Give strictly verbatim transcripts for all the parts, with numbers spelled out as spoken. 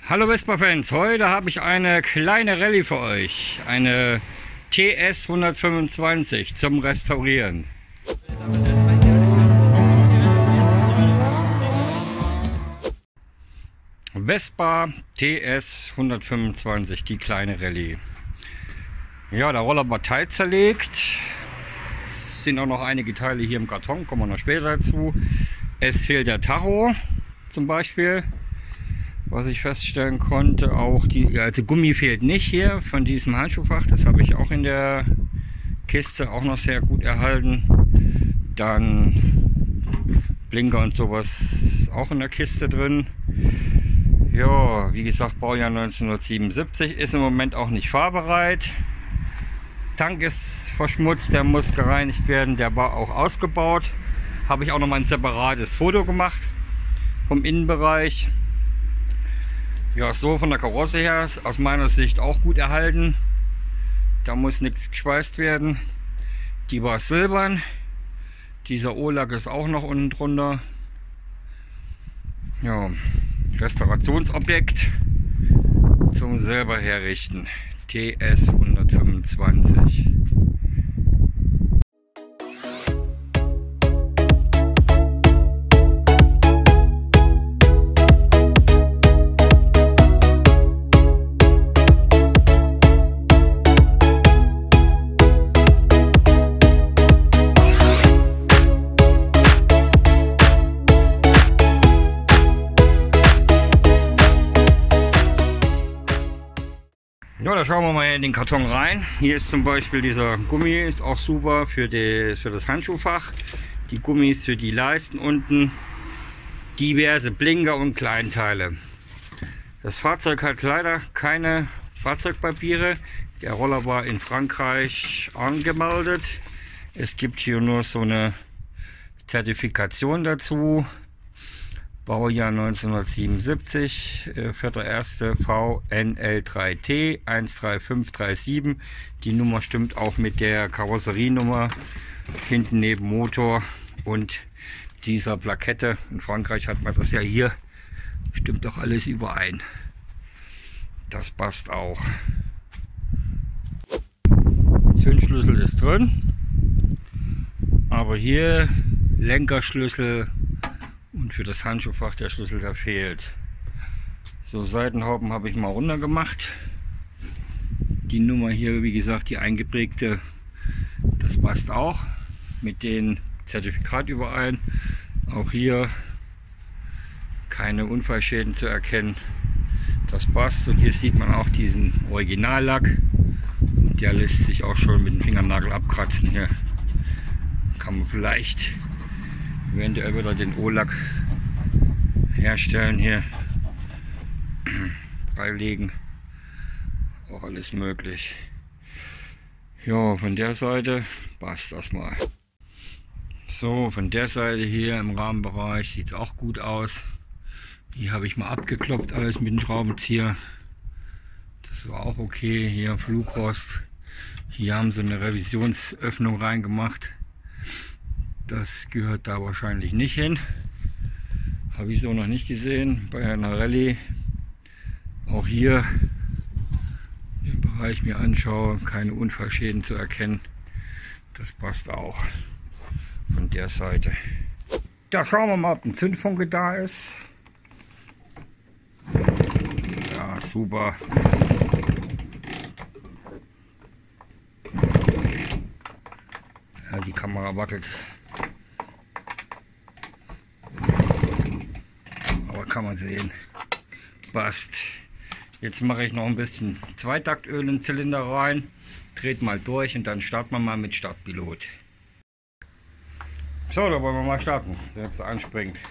Hallo Vespa-Fans, heute habe ich eine kleine Rallye für euch. Eine T S hundertfünfundzwanzig zum Restaurieren. Vespa T S hundertfünfundzwanzig, die kleine Rallye. Ja, der Roller war teilzerlegt. Es sind auch noch einige Teile hier im Karton, kommen wir noch später dazu. Es fehlt der Tacho zum Beispiel, was ich feststellen konnte. Auch die, also Gummi fehlt nicht hier von diesem Handschuhfach, das habe ich auch in der Kiste auch noch sehr gut erhalten. Dann Blinker und sowas ist auch in der Kiste drin. Ja, wie gesagt, Baujahr neunzehnhundertsiebenundsiebzig, ist im Moment auch nicht fahrbereit. Tank ist verschmutzt, der muss gereinigt werden, der war auch ausgebaut. Habe ich auch noch mal ein separates Foto gemacht vom Innenbereich. Ja, so von der Karosse her ist aus meiner Sicht auch gut erhalten. Da muss nichts geschweißt werden. Die war silbern. Dieser O-Lack ist auch noch unten drunter. Ja, Restaurationsobjekt zum selber herrichten. T S hundertfünfundzwanzig. Ja, da schauen wir mal in den Karton rein. Hier ist zum Beispiel dieser Gummi, ist auch super für, die, für das Handschuhfach. Die Gummis für die Leisten unten. Diverse Blinker und Kleinteile. Das Fahrzeug hat leider keine Fahrzeugpapiere. Der Roller war in Frankreich angemeldet. Es gibt hier nur so eine Zertifikation dazu. Baujahr neunzehnhundertsiebenundsiebzig, vierter erster V N L drei T eins drei fünf drei sieben. Die Nummer stimmt auch mit der Karosserienummer hinten neben Motor und dieser Plakette. In Frankreich hat man das ja hier. Stimmt doch alles überein. Das passt auch. Zündschlüssel ist drin. Aber hier Lenkerschlüssel. Und für das Handschuhfach der Schlüssel, der fehlt. So, Seitenhauben habe ich mal runter gemacht. Die Nummer hier, wie gesagt, die eingeprägte, das passt auch mit dem Zertifikat überein. Auch hier keine Unfallschäden zu erkennen. Das passt. Und hier sieht man auch diesen Originallack. Und der lässt sich auch schon mit dem Fingernagel abkratzen. Hier kann man vielleicht eventuell wieder den O-Lack herstellen, hier beilegen, auch alles möglich. Ja, von der Seite passt das mal. So, von der Seite hier im Rahmenbereich sieht es auch gut aus. Hier habe ich mal abgeklopft, alles mit dem Schraubenzieher. Das war auch okay. Hier Flugrost. Hier haben sie eine Revisionsöffnung reingemacht. Das gehört da wahrscheinlich nicht hin. Habe ich so noch nicht gesehen bei einer Rallye. Auch hier im Bereich mir anschaue, keine Unfallschäden zu erkennen. Das passt auch von der Seite. Da schauen wir mal, ob ein Zündfunke da ist. Ja, super. Ja, die Kamera wackelt. Kann man sehen. Passt. Jetzt mache ich noch ein bisschen Zweitaktöl in den Zylinder rein, dreht mal durch und dann starten wir mal mit Startpilot. So, da wollen wir mal starten, wenn es anspringt.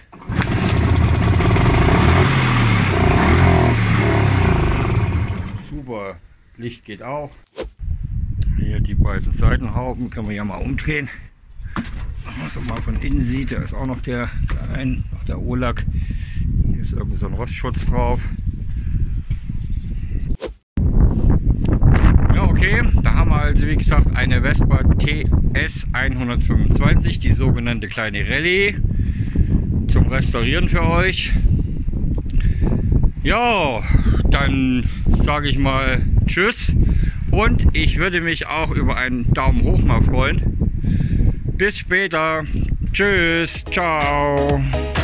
Super, Licht geht auch. Hier die beiden Seitenhauben können wir ja mal umdrehen. Was man mal von innen sieht, da ist auch noch der, der, noch der O-Lack. Hier ist irgendwie so ein Rostschutz drauf. Ja, okay, da haben wir also wie gesagt eine Vespa T S hundertfünfundzwanzig, die sogenannte kleine Rallye zum Restaurieren für euch. Ja, dann sage ich mal tschüss und ich würde mich auch über einen Daumen hoch mal freuen. Bis später. Tschüss. Ciao.